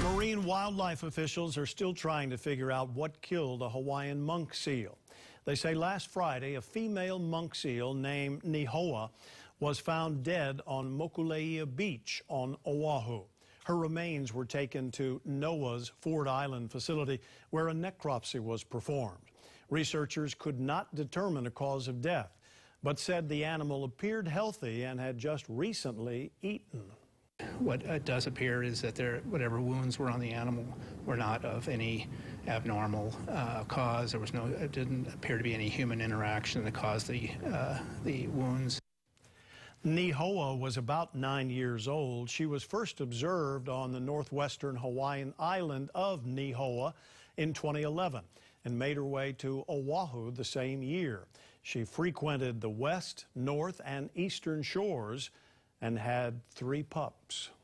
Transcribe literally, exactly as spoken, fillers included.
Marine wildlife officials are still trying to figure out what killed a Hawaiian monk seal. They say last Friday a female monk seal named Nihoa was found dead on Mokuleia beach on Oahu. Her remains were taken to NOAA's Ford Island facility where a necropsy was performed. Researchers could not determine a cause of death, but said the animal appeared healthy and had just recently eaten. What it does appear is that there, whatever wounds were on the animal were not of any abnormal uh, cause. There was no, it didn't appear to be any human interaction that caused the, uh, the wounds. Nihoa was about nine years old. She was first observed on the northwestern Hawaiian island of Nihoa in twenty eleven and made her way to Oahu the same year. She frequented the west, north, and eastern shores and had three pups.